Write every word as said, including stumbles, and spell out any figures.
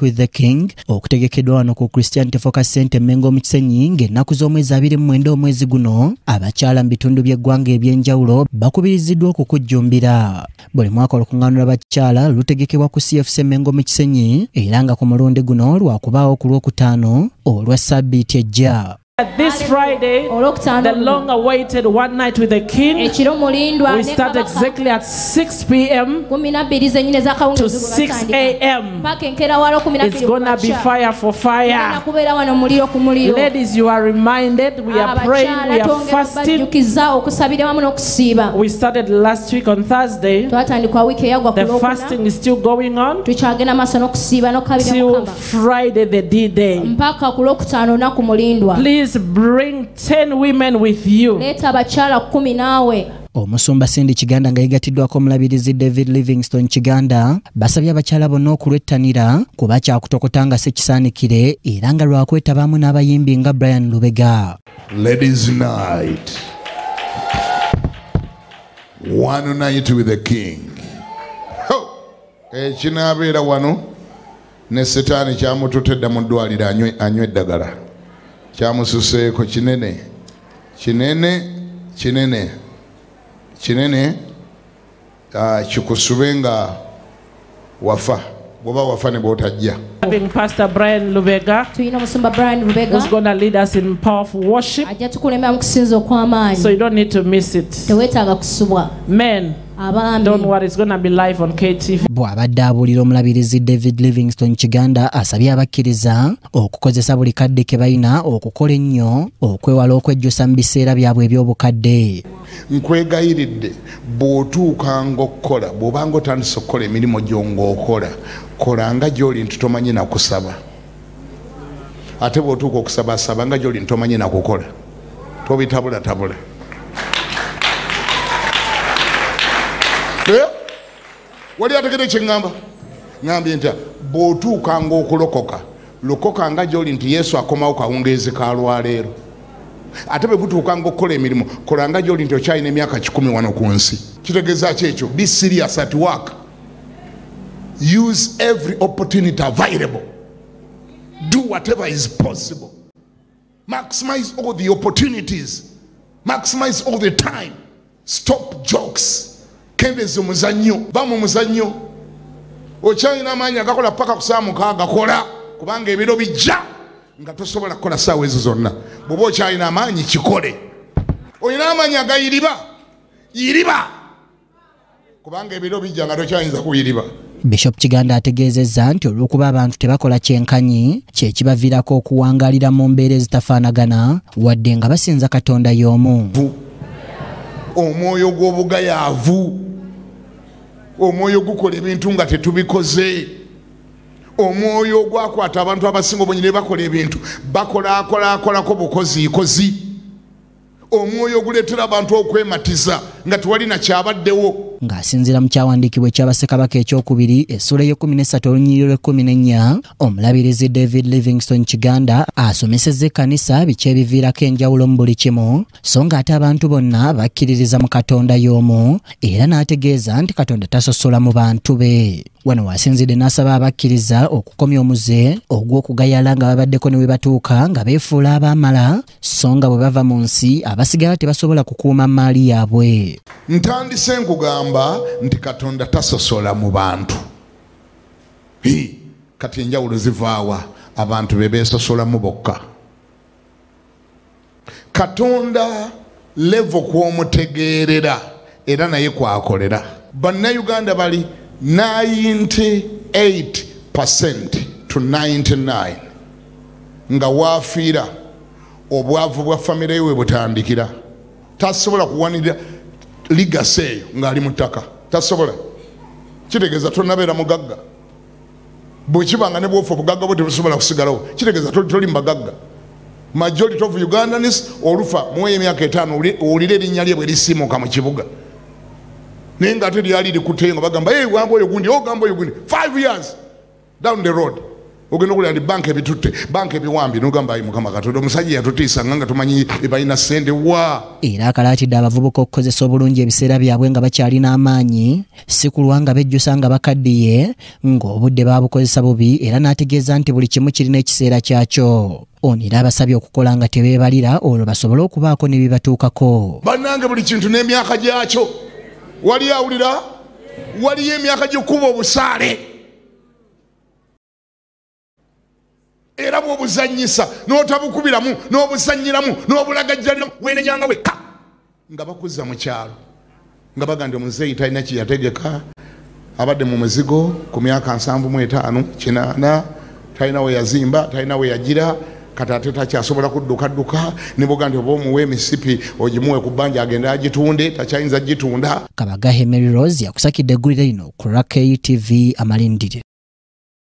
with the King okutegekedwa wano ku Christianity Focus Center Mengo mu Kisenyi ng'ennaku z'omwezi abiri mu mwenda omwezi guno abakyala mu bitundu by'eggwanga eby'enjawulo bakubiriziddwa okukujjumbira. Buli mwaka olukuŋŋaano lw'abakyala lutegekebwa ku C F C Mengo mu Kisenyi era nga ku mulundi guno lwakubaawo ku lwokutaano olwa ssabbiiti ejja. This Friday, the long-awaited One Night with the King, we start exactly at six p m to six a m It's gonna be fire for fire. Ladies, you are reminded, we are praying, we are fasting. We started last week on Thursday. The fasting is still going on till Friday, the D-Day. Please bring ten women with you. Omusumba Cindy Kiganda nga yegatiddwako omulabirizi David Livingstone Kiganda basabye abakyala bonna okulwettanira kuba kyakutokotanga sekisaanikire era nga lwakwetabamu n'abayimbi nga Brian Lubega. Ladies night, one night with the King. Ekinabeera wano ne Setaani kyamutotedda mu ddwaliro anywe eddagala. Kyamususeeko kinene kinene kinene kinene kikusube nga wafa bwoba wafa ne bw'otajja. Having Pastor Brian Lubega, who's going to lead us in powerful worship, so you don't need to miss it. Men, don't worry, it's going to be live on K T V. Bw'abadde abuulira omulabirizi David Livingstone Kiganda asabye abakkiriza okukozesa buli kadde ke balina okukola ennyo okwewala okwejjusa mu biseera byabwe eby'obukadde. Nkwegayiridde bw'otuukanga okukola bw'obanga otandise okukola emirimu gy'ong'okola kolanga gy'oli nti tomanyi na kusaba, ate bw'otuuka okusabasaba nga gy'oli nti tomanyi na kukola tobitabulatabula. Wali ategedde kye ŋŋamba? Ŋŋambye nti bw'otuukanga okulokoka lokoka nga gy'oli nti Yesu akomawo kawungeezi ka lwaleero, ate bwe butuukanga okukola emirimu kolanga gy'oli nti okyalina emyaka kikumi wano ku nsi. Kitegeeza ki ekyo? Be serious at work. Use every opportunity available. Do whatever is possible. Maximize all the opportunities. Maximize all the time. Stop jokes. Kendeze muzannyo, ba mu muzannyo. Okyalina amaanyi agakola paka ku ssaawa mukaaga kola kubanga ebiro bijja nga tosobola kukola ssaawa ezo zonna. Bw'oba okyalina amaanyi kikole. Olina amaanyi agayiriba, yiriba kubanga ebiro bijja nga tokyayinza kuyiriba. Bishop Kiganda ategeezezza nti olw'okuba abantu tebakola kyenkanyi kye kibaviirako okuwangaalira mu mbeera ezitafaanagana wadde nga basinza Katonda y'omu. Omwoyo gw'obugayaavu, omwoyo gukola ebintu nga tetubikoze, omwoyo ogwakwata abantu abasinga obungi ne bakola ebintu bakolaakolaakolako bukoziikozi, omwoyo oguleetera abantu okwematiza nga tewali na kyabaddewo. Ng'asinziira mu kyawandiikibwa eky'Abassekabaka ekyokubiri essula y'ekkumi n'essatu olunyiriri lw'ekkumi n'ennya omulabirizi David Livingstone Kiganda asomesezza ekkanisa biki ebiviirako enjawulo mu buli kimu so ng'ate abantu bonna bakkiririza mu Katonda y'omu era n'ategeeza nti Katonda tasosola mu bantu be. Wano wasinzidde n'asaba abakkiriza okukomya omuze ogw'okugayala nga babaddeko ne we batuuka nga beefuula abaamala so nga bwe bava mu nsi abasigala tebasobola kukuuma maali yaabwe. Ntandise nkugamba nti Katonda tasosola mu bantu. Hi, kati enjawulo zivaawa abantu be beesosola mu bokka. Katonda levo kw'omutegeerera era naye kwakolera. Bannayuganda bali ninety-eight percent to ninety-nine nga waafiira obwavu bwa famire we butandikira. Tasobola kuwanirira ligasi eyo ng'ali mu ttaka, tasobola. Kitegeeza tonnabeera mugagga. Bwe kibanga ne bwofa obugagga bwo tebusobola kusigalawo, kitegeeza toli mbagagga. Majority of Ugandans olufa muwe emyaka etaano owulire erinnya lye bwe lisiimuka mu kibuga. Naye ng'ate lyali likuteyo nga bagamba hey, wamba oyo gundi, ogamba oyo gundi. Five years down the road ogenda okulira ndi banka ebitutte banka ebiwambi nogamba ayi mukama katonda omusajja yatutiisa nga tumanyi ebalina ssente wa. Era akalaatidde abavubuka okukozesa obulungi ebiseera byabwe nga bakyalina amaanyi si kulwa nga bejjusa nga bakaddiye ng'obudde babukozesa bubi, era n'ategeeza nti buli kimu kirina ekiseera kyakyo. Ono era abasabye okukola nga tebeebalira olwo basobole okubaako ne bibatuukako. Bannange buli kintu n'emyaka gyakyo. Wali awulira? Waliyo emyaka gy'okuba obusaale. Era bw'obuzannyisa n'otabukubiramu n'obuzannyiramu n'obulagajjaliramu weenenyanga wekka nga bakuzza mu kyalo nga baganda omuzeeyi talina kye yategeka, abadde mu muzigo ku myaka nsanvu mu etaano kinaana, talina we yazimba, talina we yagira, kati ate takyasobola kuddukadduka, ne buganda oba omuwa emisipi ogimuwe ku bbanja agenda agitunde, takyayinza gitunda. Kabagahe Mary Rose yakusakidde eggulire lino ku K T V Amalindire.